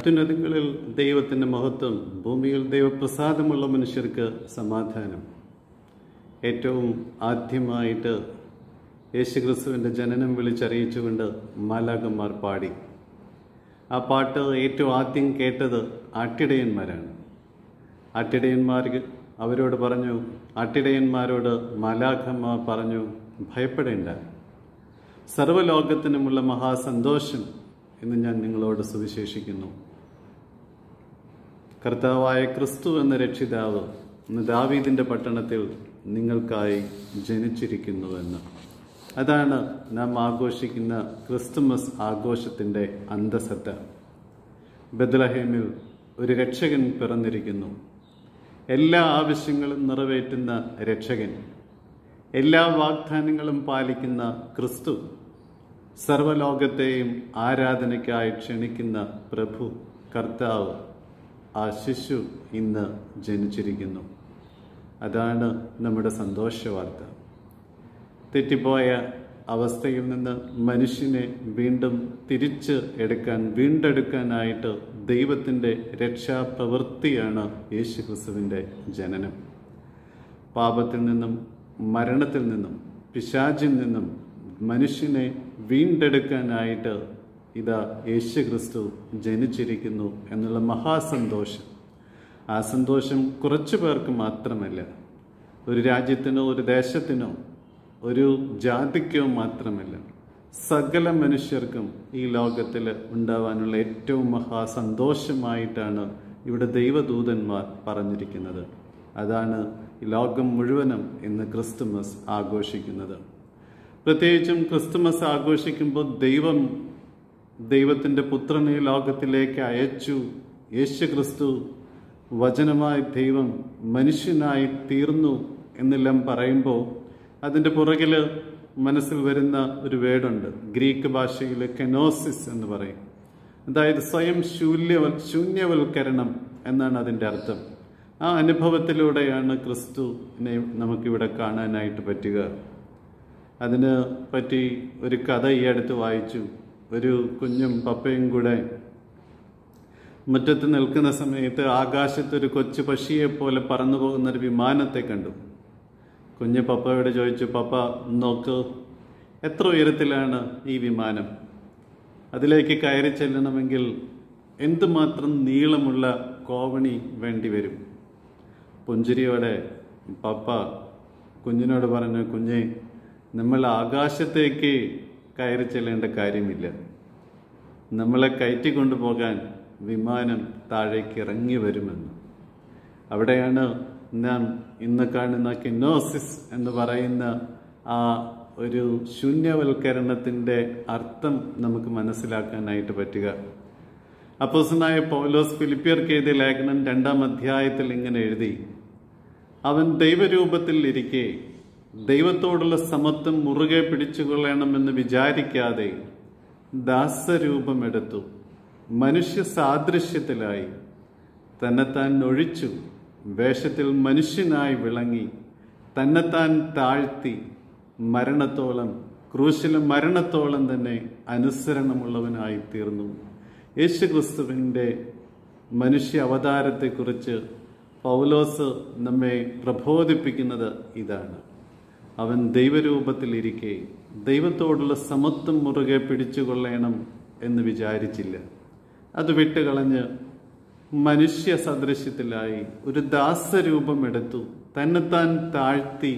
അത്യുന്നതങ്ങളിൽ ദൈവത്തിൻ്റെ മഹത്വം, ഭൂമിയിൽ ദൈവപ്രസാദമുള്ള മനുഷ്യർക്ക് സമാധാനം. ഏറ്റവും ആദ്യമായിട്ട് യേശുക്രിസ്തുവിൻ്റെ ജനനം വിളിച്ചറിയിച്ചുകൊണ്ട് മാലാഖമാർ പാടി. ആ പാട്ട് ഏറ്റവും ആദ്യം കേട്ടത് ആട്ടിടയന്മാരാണ്. അവരോട് പറഞ്ഞു, ആട്ടിടയന്മാരോട് മാലാഖമാർ പറഞ്ഞു, ഭയപ്പെടേണ്ട, സർവ്വലോകത്തിനുമുള്ള മഹാസന്തോഷം എന്ന് ഞാൻ നിങ്ങളോട് സുവിശേഷിക്കുന്നു. കർത്താവായ ക്രിസ്തു എന്ന രക്ഷിതാവ് ഇന്ന് ദാവീദിൻ്റെ പട്ടണത്തിൽ നിങ്ങൾക്കായി ജനിച്ചിരിക്കുന്നുവെന്ന്. അതാണ് നാം ആഘോഷിക്കുന്ന ക്രിസ്തുമസ് ആഘോഷത്തിൻ്റെ അന്തസത്ത. ബെത്ലഹേമിൽ ഒരു രക്ഷകൻ പിറന്നിരിക്കുന്നു. എല്ലാ ആവശ്യങ്ങളും നിറവേറ്റുന്ന രക്ഷകൻ, എല്ലാ വാഗ്ദാനങ്ങളും പാലിക്കുന്ന ക്രിസ്തു, സർവ്വലോകത്തെയും ആരാധനയ്ക്കായി ക്ഷണിക്കുന്ന പ്രഭു, കർത്താവ്, ആ ശിശു ഇന്ന് ജനിച്ചിരിക്കുന്നു. അതാണ് നമ്മുടെ സന്തോഷവാർത്ത. തെറ്റിപ്പോയ അവസ്ഥയിൽ നിന്ന് മനുഷ്യനെ വീണ്ടും വീണ്ടെടുക്കാനായിട്ട് ദൈവത്തിൻ്റെ രക്ഷാപ്രവൃത്തിയാണ് യേശുക്രിസ്തുവിൻ്റെ ജനനം. പാപത്തിൽ നിന്നും, മരണത്തിൽ നിന്നും, പിശാചിൽ നിന്നും മനുഷ്യനെ വീണ്ടെടുക്കാനായിട്ട് ഇതാ യേശുക്രിസ്തു ജനിച്ചിരിക്കുന്നു എന്നുള്ള മഹാസന്തോഷം. ആ സന്തോഷം കുറച്ചു പേർക്ക് മാത്രമല്ല, ഒരു രാജ്യത്തിനോ ഒരു ദേശത്തിനോ ഒരു ജാതിക്കോ മാത്രമല്ല, സകല മനുഷ്യർക്കും ഈ ലോകത്തിൽ ഉണ്ടാവാനുള്ള ഏറ്റവും മഹാസന്തോഷമായിട്ടാണ് ഇവിടെ ദൈവദൂതന്മാർ പറഞ്ഞിരിക്കുന്നത്. അതാണ് ഈ ലോകം മുഴുവനും ഇന്ന് ക്രിസ്തുമസ് ആഘോഷിക്കുന്നത്. പ്രത്യേകിച്ചും ക്രിസ്തുമസ് ആഘോഷിക്കുമ്പോൾ ദൈവത്തിൻ്റെ പുത്രനെ ലോകത്തിലേക്ക് അയച്ചു. യേശുക്രിസ്തു വചനമായ ദൈവം മനുഷ്യനായി തീർന്നു എന്നെല്ലാം പറയുമ്പോൾ അതിൻ്റെ പുറകിൽ മനസ്സിൽ വരുന്ന ഒരു വേർഡുണ്ട്. ഗ്രീക്ക് ഭാഷയിൽ കെനോസിസ് എന്ന് പറയും. അതായത് സ്വയം ശൂന്യവൽക്കരണം എന്നാണ് അതിൻ്റെ അർത്ഥം. ആ അനുഭവത്തിലൂടെയാണ് ക്രിസ്തുവിനെ നമുക്കിവിടെ കാണാനായിട്ട് പറ്റുക. അതിന് പറ്റി ഒരു കഥ ഈ അടുത്ത് വായിച്ചു. ഒരു കുഞ്ഞും പപ്പയും കൂടെ മുറ്റത്ത് നിൽക്കുന്ന സമയത്ത് ആകാശത്തൊരു കൊച്ചു പക്ഷിയെ പോലെ പറന്നു പോകുന്നൊരു വിമാനത്തെ കണ്ടു. കുഞ്ഞ് പപ്പയോട് ചോദിച്ചു, പപ്പ നോക്ക്, എത്ര ഉയരത്തിലാണ് ഈ വിമാനം? അതിലേക്ക് കയറി ചെല്ലണമെങ്കിൽ എന്തുമാത്രം നീളമുള്ള കോവണി വേണ്ടി വരും? പുഞ്ചിരിയോടെ പപ്പ കുഞ്ഞിനോട് പറഞ്ഞു, കുഞ്ഞെ, നമ്മൾ ആകാശത്തേക്ക് കയറി ചെല്ലേണ്ട കാര്യമില്ല. നമ്മളെ കയറ്റിക്കൊണ്ടുപോകാൻ വിമാനം താഴേക്ക് ഇറങ്ങി വരുമെന്ന്. അവിടെയാണ് നാം ഇന്ന് കാണുന്ന കെനോസിസ് എന്ന് പറയുന്ന ആ ഒരു ശൂന്യവൽക്കരണത്തിൻ്റെ അർത്ഥം നമുക്ക് മനസ്സിലാക്കാനായിട്ട് പറ്റുക. അപ്പോസ്തലനായ പൗലോസ് ഫിലിപ്പിയർക്ക് എഴുതിയ ലേഖനം 2-ാം അധ്യായത്തിൽ ഇങ്ങനെ എഴുതി, അവൻ ദൈവരൂപത്തിൽ ഇരിക്കെ ദൈവത്തോടുള്ള സമത്വം മുറുകെ പിടിച്ചുകൊള്ളണമെന്ന് വിചാരിക്കാതെ ദാസരൂപമെടുത്തു, മനുഷ്യ സാദൃശ്യത്തിലായി, തന്നെത്താൻ ഒഴിച്ചു, വേഷത്തിൽ മനുഷ്യനായി വിളങ്ങി, തന്നെത്താൻ താഴ്ത്തി, ക്രൂശിലെ മരണത്തോളം തന്നെ അനുസരണമുള്ളവനായി തീർന്നു. യേശുക്രിസ്തുവിൻ്റെ മനുഷ്യ അവതാരത്തെക്കുറിച്ച് പൗലോസ് നമ്മെ പ്രബോധിപ്പിക്കുന്നത് ഇതാണ്. അവൻ ദൈവരൂപത്തിലിരിക്കെ ദൈവത്തോടുള്ള സമത്വം മുറുകെ പിടിച്ചുകൊള്ളണം എന്ന് വിചാരിച്ചില്ല. അത് വിട്ടുകളഞ്ഞ് മനുഷ്യ സദൃശ്യത്തിലായി ഒരു ദാസരൂപമെടുത്തു, തന്നെത്താൻ താഴ്ത്തി,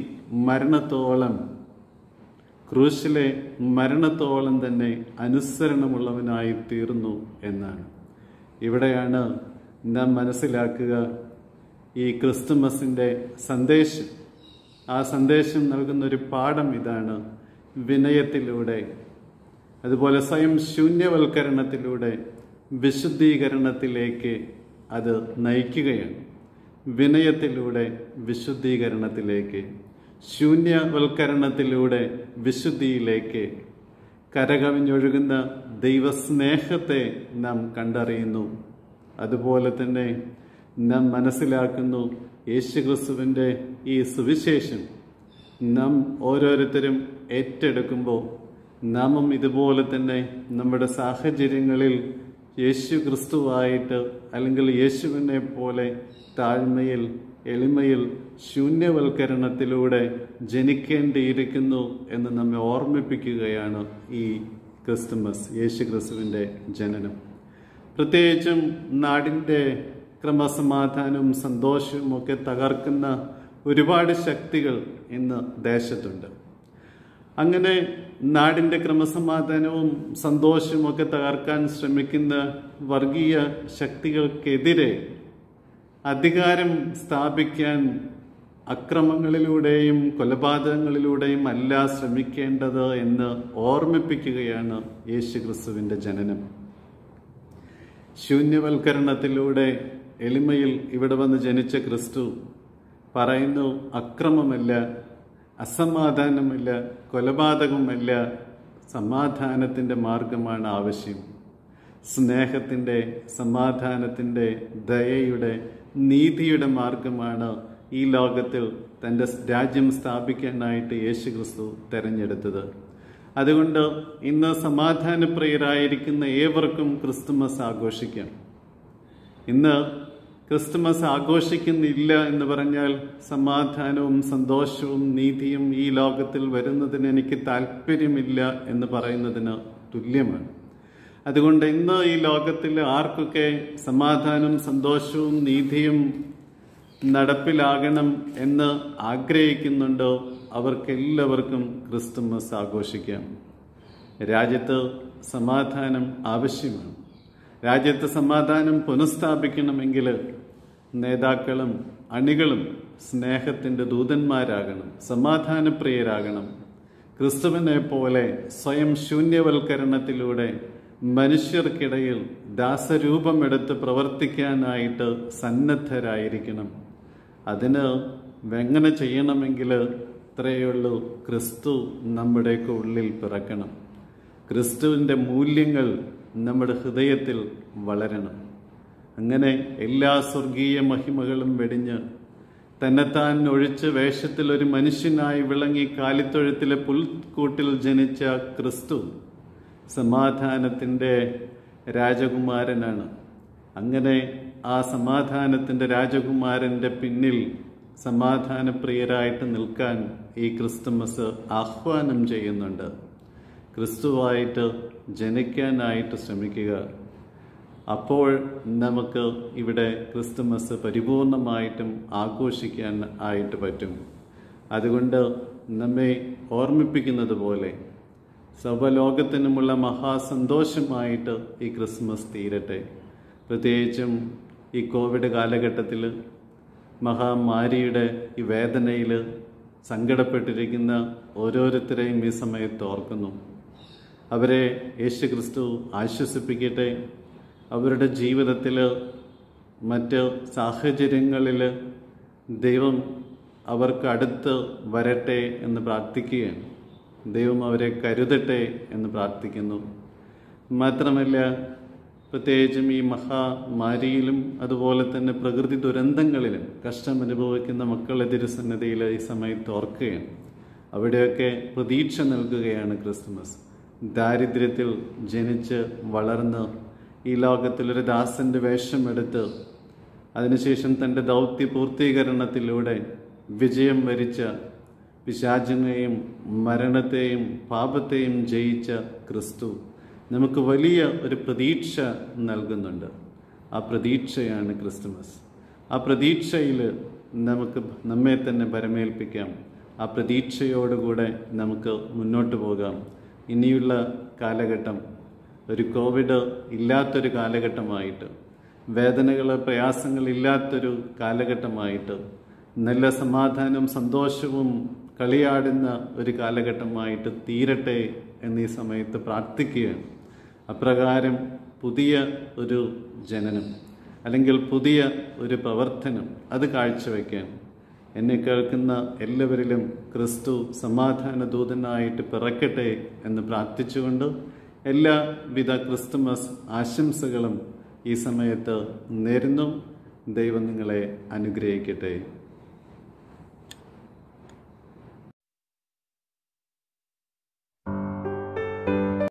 ക്രൂശിലെ മരണത്തോളം തന്നെ അനുസരണമുള്ളവനായി തീർന്നു എന്നാണ്. ഇവിടെയാണ് നാം മനസ്സിലാക്കുക ഈ ക്രിസ്തുമസിൻ്റെ സന്ദേശം. ആ സന്ദേശം നൽകുന്നൊരു പാഠം ഇതാണ്. വിനയത്തിലൂടെ, അതുപോലെ സ്വയം ശൂന്യവൽക്കരണത്തിലൂടെ വിശുദ്ധീകരണത്തിലേക്ക് അത് നയിക്കുകയാണ്. വിനയത്തിലൂടെ വിശുദ്ധീകരണത്തിലേക്ക്, ശൂന്യവൽക്കരണത്തിലൂടെ വിശുദ്ധിയിലേക്ക് കരകവിഞ്ഞൊഴുകുന്ന ദൈവസ്നേഹത്തെ നാം കണ്ടറിയുന്നു. അതുപോലെ തന്നെ നാം മനസ്സിലാക്കുന്നു, യേശുക്രിസ്തുവിൻ്റെ ഈ സുവിശേഷം നാം ഓരോരുത്തരും ഏറ്റെടുക്കുമ്പോൾ നാമും ഇതുപോലെ തന്നെ നമ്മുടെ സാഹചര്യങ്ങളിൽ യേശു ക്രിസ്തുവായിട്ട് അല്ലെങ്കിൽ യേശുവിനെ പോലെ താഴ്മയിൽ, എളിമയിൽ, ശൂന്യവൽക്കരണത്തിലൂടെ ജനിക്കേണ്ടിയിരിക്കുന്നു എന്ന് നമ്മെ ഓർമ്മിപ്പിക്കുകയാണ് ഈ ക്രിസ്തുമസ്, യേശു ക്രിസ്തുവിൻ്റെ ജനനം. പ്രത്യേകിച്ചും നാടിൻ്റെ ക്രമസമാധാനവും സന്തോഷവും ഒക്കെ തകർക്കുന്ന ഒരുപാട് ശക്തികൾ ഇന്ന് ദേശത്തുണ്ട്. അങ്ങനെ നാടിൻ്റെ ക്രമസമാധാനവും സന്തോഷവും ഒക്കെ തകർക്കാൻ ശ്രമിക്കുന്ന വർഗീയ ശക്തികൾക്കെതിരെ അധികാരം സ്ഥാപിക്കാൻ അക്രമങ്ങളിലൂടെയും കൊലപാതകങ്ങളിലൂടെയും അല്ല ശ്രമിക്കേണ്ടത് എന്ന് ഓർമ്മിപ്പിക്കുകയാണ് യേശു ക്രിസ്തുവിൻ്റെ ജനനം. ശൂന്യവൽക്കരണത്തിലൂടെ എളിമയിൽ ഇവിടെ വന്ന് ജനിച്ച ക്രിസ്തു പറയുന്നു, അക്രമമല്ല, അസമാധാനമല്ല, കൊലപാതകമല്ല, സമാധാനത്തിൻ്റെ മാർഗമാണ് ആവശ്യം. സ്നേഹത്തിൻ്റെ, സമാധാനത്തിൻ്റെ, ദയയുടെ, നീതിയുടെ മാർഗമാണ് ഈ ലോകത്തിൽ തൻ്റെ രാജ്യം സ്ഥാപിക്കാനായിട്ട് യേശു ക്രിസ്തു തെരഞ്ഞെടുത്തത്. അതുകൊണ്ട് ഇന്ന് സമാധാനപ്രിയരായിരിക്കുന്ന ഏവർക്കും ക്രിസ്തുമസ് ആഘോഷിക്കാം. ഇന്ന് ക്രിസ്തുമസ് ആഘോഷിക്കുന്നില്ല എന്ന് പറഞ്ഞാൽ സമാധാനവും സന്തോഷവും നീതിയും ഈ ലോകത്തിൽ വരുന്നതിന് എനിക്ക് താല്പര്യമില്ല എന്ന് പറയുന്നതിന് തുല്യമാണ്. അതുകൊണ്ട് ഇന്ന് ഈ ലോകത്തിൽ ആർക്കൊക്കെ സമാധാനവും സന്തോഷവും നീതിയും നടപ്പിലാകണം എന്ന് ആഗ്രഹിക്കുന്നുണ്ടോ അവർക്കെല്ലാവർക്കും ക്രിസ്തുമസ് ആഘോഷിക്കാം. രാജ്യത്ത് സമാധാനം ആവശ്യമാണ്. രാജ്യത്ത് സമാധാനം പുനഃസ്ഥാപിക്കണമെങ്കിൽ നേതാക്കളും അണികളും സ്നേഹത്തിൻ്റെ ദൂതന്മാരാകണം, സമാധാനപ്രിയരാകണം. ക്രിസ്തുവിനെ പോലെ സ്വയം ശൂന്യവൽക്കരണത്തിലൂടെ മനുഷ്യർക്കിടയിൽ ദാസരൂപമെടുത്ത് പ്രവർത്തിക്കാനായിട്ട് സന്നദ്ധരായിരിക്കണം. അതിന് എങ്ങനെ ചെയ്യണമെങ്കിൽ ഇത്രയുള്ളൂ, ക്രിസ്തു നമ്മുടെയൊക്കെ ഉള്ളിൽ പിറക്കണം. ക്രിസ്തുവിൻ്റെ മൂല്യങ്ങൾ നമ്മുടെ ഹൃദയത്തിൽ വളരണം. അങ്ങനെ എല്ലാ സ്വർഗീയ മഹിമകളും വെടിഞ്ഞ് തന്നെത്താൻ ഒഴിച്ച് വേഷത്തിൽ ഒരു മനുഷ്യനായി വിളങ്ങി കാലിത്തൊഴുത്തിലെ പുൽക്കൂട്ടിൽ ജനിച്ച ക്രിസ്തു സമാധാനത്തിൻ്റെ രാജകുമാരനാണ്. അങ്ങനെ ആ സമാധാനത്തിൻ്റെ രാജകുമാരൻ്റെ പിന്നിൽ സമാധാനപ്രിയരായിട്ട് നിൽക്കാൻ ഈ ക്രിസ്തുമസ് ആഹ്വാനം ചെയ്യുന്നുണ്ട്. ക്രിസ്തുവായിട്ട് ജനിക്കാനായിട്ട് ശ്രമിക്കുക. അപ്പോൾ നമുക്ക് ഇവിടെ ക്രിസ്തുമസ് പരിപൂർണമായിട്ടും ആഘോഷിക്കാൻ ആയിട്ട് പറ്റും. അതുകൊണ്ട് നമ്മെ ഓർമ്മിപ്പിക്കുന്നത് പോലെ സർവ്വലോകത്തിനുമുള്ള മഹാസന്തോഷമായിട്ട് ഈ ക്രിസ്മസ് തീരട്ടെ. പ്രത്യേകിച്ചും ഈ കോവിഡ് കാലഘട്ടത്തിൽ മഹാമാരിയുടെ ഈ വേദനയിൽ സങ്കടപ്പെട്ടിരിക്കുന്ന ഓരോരുത്തരെയും ഈ സമയത്ത് ഓർക്കുന്നു. അവരെ യേശു ക്രിസ്തു ആശ്വസിപ്പിക്കട്ടെ. അവരുടെ ജീവിതത്തിൽ മറ്റ് സാഹചര്യങ്ങളിൽ ദൈവം അവർക്ക് അടുത്ത് വരട്ടെ എന്ന് പ്രാർത്ഥിക്കുകയാണ്. ദൈവം അവരെ കരുതട്ടെ എന്ന് പ്രാർത്ഥിക്കുന്നു. മാത്രമല്ല, പ്രത്യേകിച്ചും ഈ മഹാമാരിയിലും അതുപോലെ തന്നെ പ്രകൃതി ദുരന്തങ്ങളിലും കഷ്ടം അനുഭവിക്കുന്ന മക്കളെ തിരുസന്നിധിയിൽ ഈ സമയത്ത് ഓർക്കുകയാണ്. അവിടെയൊക്കെ പ്രതീക്ഷ നൽകുകയാണ് ക്രിസ്തുമസ്. ദാരിദ്ര്യത്തിൽ ജനിച്ച് വളർന്ന് ഈ ലോകത്തിലൊരു ദാസന്റെ വേഷമെടുത്ത് അതിനുശേഷം തൻ്റെ ദൗത്യ പൂർത്തീകരണത്തിലൂടെ വിജയം വരിച്ച പിശാചിനെയും മരണത്തെയും പാപത്തെയും ജയിച്ച ക്രിസ്തു നമുക്ക് വലിയ ഒരു പ്രതീക്ഷ നൽകുന്നുണ്ട്. ആ പ്രതീക്ഷയാണ് ക്രിസ്തുമസ്. ആ പ്രതീക്ഷയിൽ നമുക്ക് നമ്മെ തന്നെ പരമേൽപ്പിക്കാം. ആ പ്രതീക്ഷയോടുകൂടെ നമുക്ക് മുന്നോട്ട് പോകാം. ഇനിയുള്ള കാലഘട്ടം ഒരു കോവിഡ് ഇല്ലാത്തൊരു കാലഘട്ടമായിട്ട്, വേദനകൾ പ്രയാസങ്ങളില്ലാത്തൊരു കാലഘട്ടമായിട്ട്, നല്ല സമാധാനവും സന്തോഷവും കളിയാടുന്ന ഒരു കാലഘട്ടമായിട്ട് തീരട്ടെ എന്നീ സമയത്ത് പ്രാർത്ഥിക്കുകയാണ്. അപ്രകാരം പുതിയ ഒരു ജനനം അല്ലെങ്കിൽ പുതിയ ഒരു പ്രവർത്തനം അത് കാഴ്ചവെക്കാൻ എന്നെ കേൾക്കുന്ന എല്ലാവരിലും ക്രിസ്തു സമാധാന ദൂതനായിട്ട് പിറക്കട്ടെ എന്ന് പ്രാർത്ഥിച്ചുകൊണ്ട് എല്ലാവിധ ക്രിസ്തുമസ് ആശംസകളും ഈ സമയത്ത് നേരുന്നു. ദൈവം നിങ്ങളെ അനുഗ്രഹിക്കട്ടെ.